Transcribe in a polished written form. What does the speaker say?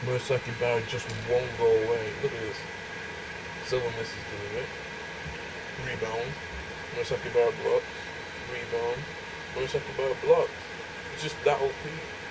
Murasaki Barra just won't go away. Look at this. Silva misses doing it. Rebound. Murasaki Barra blocks. Rebound. Murasaki Barra blocks. It's just that OP.